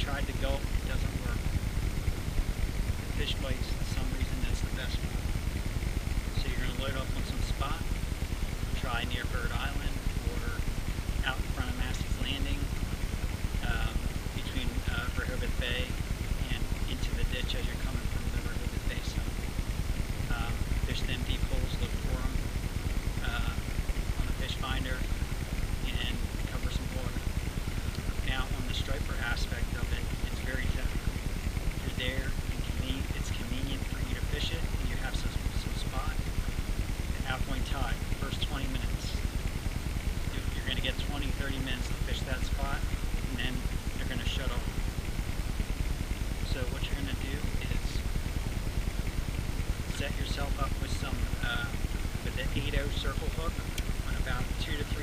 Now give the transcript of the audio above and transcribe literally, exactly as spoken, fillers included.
tried to gulp, it doesn't work. Fish bites, for some reason, that's the best one. So you're going to load up on some spot, try near Bird Island or out in front of Massey's Landing, um, between uh, Rehoboth Bay and into the ditch as you're coming from the Rehoboth Bay zone. Um, fish them deep holes, look for them uh, on the fish finder, and cover some water. Now on the striper aspect of it, it's very technical. You're there, and convenient, it's convenient for you to fish it, and you have some, some spot. At halfway tide, first twenty minutes, you're going to get twenty, thirty minutes to fish that spot, and then they're going to shut off. So what you're going to do is set yourself up with some, uh, with an eight oh circle hook on about two to three